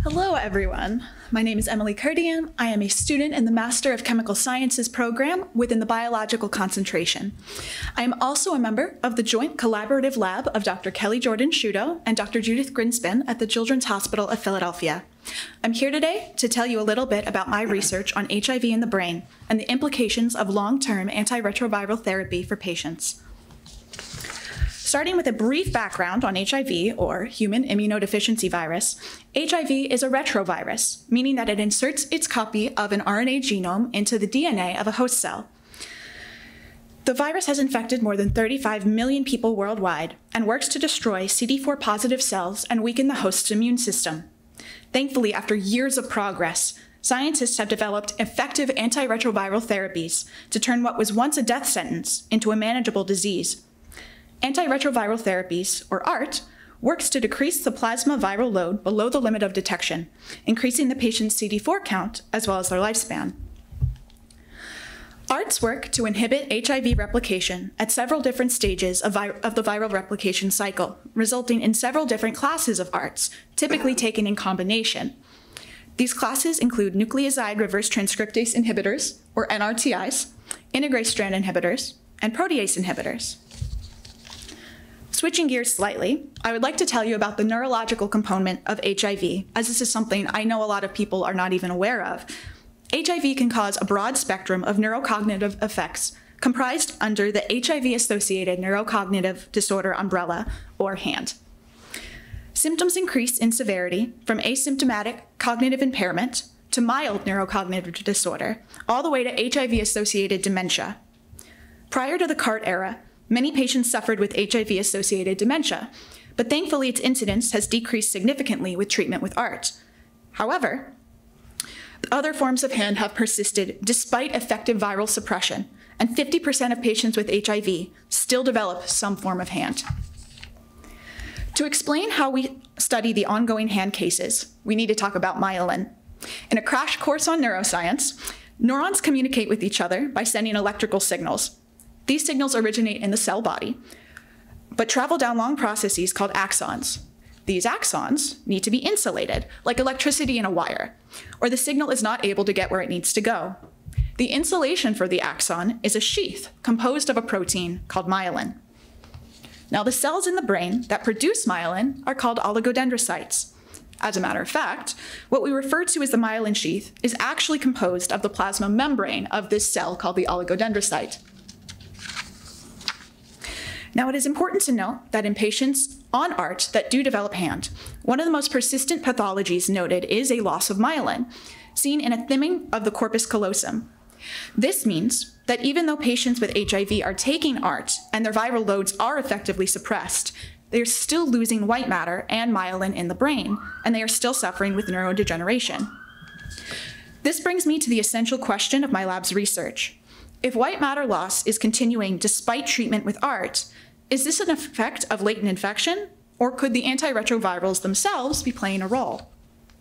Hello, everyone. My name is Emily Kurtyan. I am a student in the Master of Chemical Sciences program within the Biological Concentration. I am also a member of the Joint Collaborative Lab of Dr. Kelly Jordan Shudo and Dr. Judith Grinspan at the Children's Hospital of Philadelphia. I'm here today to tell you a little bit about my research on HIV in the brain and the implications of long-term antiretroviral therapy for patients. Starting with a brief background on HIV, or human immunodeficiency virus, HIV is a retrovirus, meaning that it inserts its copy of an RNA genome into the DNA of a host cell. The virus has infected more than 35 million people worldwide and works to destroy CD4 positive cells and weaken the host's immune system. Thankfully, after years of progress, scientists have developed effective antiretroviral therapies to turn what was once a death sentence into a manageable disease. Antiretroviral therapies, or ART, works to decrease the plasma viral load below the limit of detection, increasing the patient's CD4 count as well as their lifespan. ARTs work to inhibit HIV replication at several different stages of the viral replication cycle, resulting in several different classes of ARTs, typically taken in combination. These classes include nucleoside reverse transcriptase inhibitors, or NRTIs, integrase strand inhibitors, and protease inhibitors. Switching gears slightly, I would like to tell you about the neurological component of HIV, as this is something I know a lot of people are not even aware of. HIV can cause a broad spectrum of neurocognitive effects comprised under the HIV-Associated Neurocognitive Disorder umbrella, or HAND. Symptoms increase in severity from asymptomatic cognitive impairment to mild neurocognitive disorder, all the way to HIV-associated dementia. Prior to the CART era, many patients suffered with HIV-associated dementia, but thankfully its incidence has decreased significantly with treatment with ART. However, other forms of HAND have persisted despite effective viral suppression, and 50% of patients with HIV still develop some form of HAND. To explain how we study the ongoing HAND cases, we need to talk about myelin. In a crash course on neuroscience, neurons communicate with each other by sending electrical signals. These signals originate in the cell body, but travel down long processes called axons. These axons need to be insulated, like electricity in a wire, or the signal is not able to get where it needs to go. The insulation for the axon is a sheath composed of a protein called myelin. Now, the cells in the brain that produce myelin are called oligodendrocytes. As a matter of fact, what we refer to as the myelin sheath is actually composed of the plasma membrane of this cell called the oligodendrocyte. Now, it is important to note that in patients on ART that do develop HAND, one of the most persistent pathologies noted is a loss of myelin, seen in a thinning of the corpus callosum. This means that even though patients with HIV are taking ART and their viral loads are effectively suppressed, they are still losing white matter and myelin in the brain, and they are still suffering with neurodegeneration. This brings me to the essential question of my lab's research. If white matter loss is continuing despite treatment with ART, is this an effect of latent infection, or could the antiretrovirals themselves be playing a role?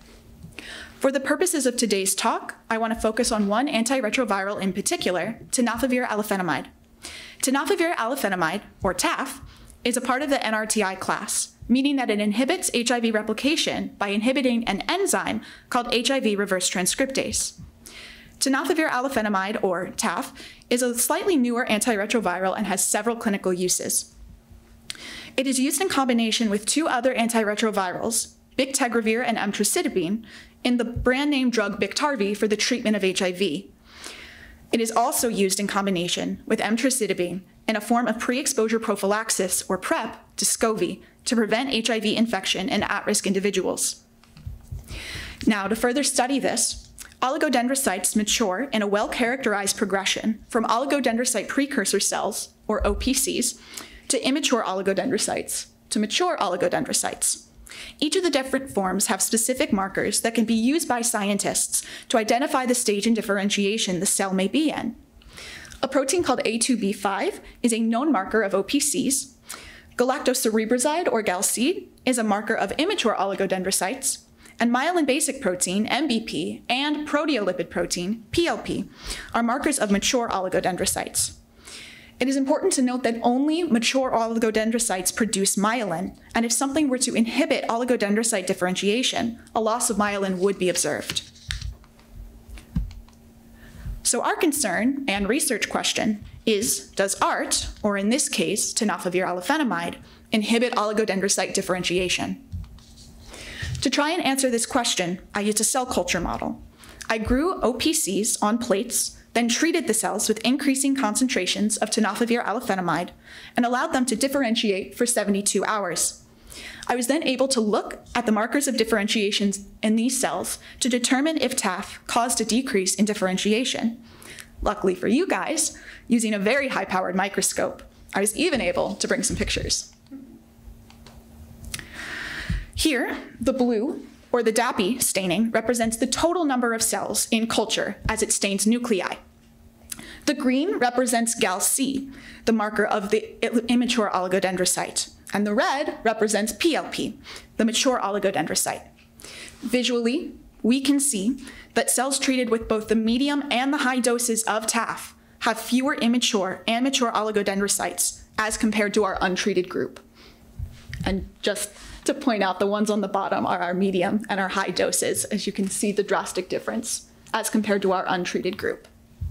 For the purposes of today's talk, I want to focus on one antiretroviral in particular, Tenofovir Alafenamide. Tenofovir Alafenamide, or TAF, is a part of the NRTI class, meaning that it inhibits HIV replication by inhibiting an enzyme called HIV reverse transcriptase. Tenofovir Alafenamide, or TAF, is a slightly newer antiretroviral and has several clinical uses. It is used in combination with two other antiretrovirals, bictegravir and emtricitabine, in the brand name drug Biktarvy for the treatment of HIV. It is also used in combination with emtricitabine in a form of pre-exposure prophylaxis, or PrEP, to SCOVY, to prevent HIV infection in at-risk individuals. Now, to further study this, oligodendrocytes mature in a well-characterized progression from oligodendrocyte precursor cells, or OPCs, to immature oligodendrocytes, to mature oligodendrocytes. Each of the different forms have specific markers that can be used by scientists to identify the stage in differentiation the cell may be in. A protein called A2B5 is a known marker of OPCs. Galactocerebroside, or GalC, is a marker of immature oligodendrocytes, and myelin basic protein, MBP, and proteolipid protein, PLP, are markers of mature oligodendrocytes. It is important to note that only mature oligodendrocytes produce myelin, and if something were to inhibit oligodendrocyte differentiation, a loss of myelin would be observed. So our concern and research question is, does ART, or in this case, Tenofovir Alafenamide, inhibit oligodendrocyte differentiation? To try and answer this question, I used a cell culture model. I grew OPCs on plates, then treated the cells with increasing concentrations of Tenofovir Alafenamide and allowed them to differentiate for 72 hours. I was then able to look at the markers of differentiation in these cells to determine if TAF caused a decrease in differentiation. Luckily for you guys, using a very high-powered microscope, I was even able to bring some pictures. Here, the blue, or the DAPI staining, represents the total number of cells in culture as it stains nuclei. The green represents GAL-C, the marker of the immature oligodendrocyte, and the red represents PLP, the mature oligodendrocyte. Visually, we can see that cells treated with both the medium and the high doses of TAF have fewer immature and mature oligodendrocytes as compared to our untreated group. And just to point out, the ones on the bottom are our medium and our high doses, as you can see the drastic difference as compared to our untreated group.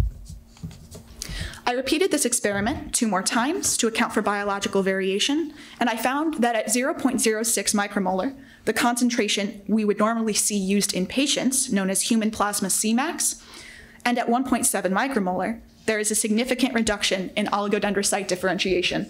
I repeated this experiment 2 more times to account for biological variation, and I found that at 0.06 micromolar, the concentration we would normally see used in patients, known as human plasma Cmax, and at 1.7 micromolar, there is a significant reduction in oligodendrocyte differentiation.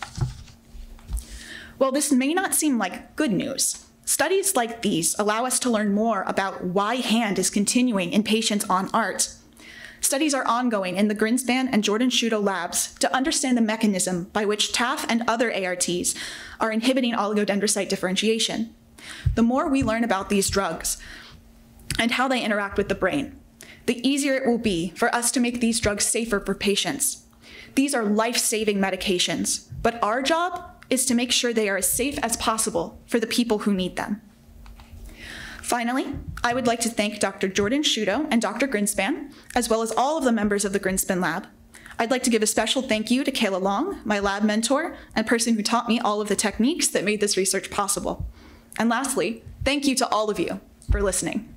While this may not seem like good news, studies like these allow us to learn more about why HAND is continuing in patients on ART. Studies are ongoing in the Grinspan and Jordan-Shudo labs to understand the mechanism by which TAF and other ARTs are inhibiting oligodendrocyte differentiation. The more we learn about these drugs and how they interact with the brain, the easier it will be for us to make these drugs safer for patients. These are life-saving medications, but our job is to make sure they are as safe as possible for the people who need them. Finally, I would like to thank Dr. Jordan-Shudo and Dr. Grinspan, as well as all of the members of the Grinspan lab. I'd like to give a special thank you to Kayla Long, my lab mentor and person who taught me all of the techniques that made this research possible. And lastly, thank you to all of you for listening.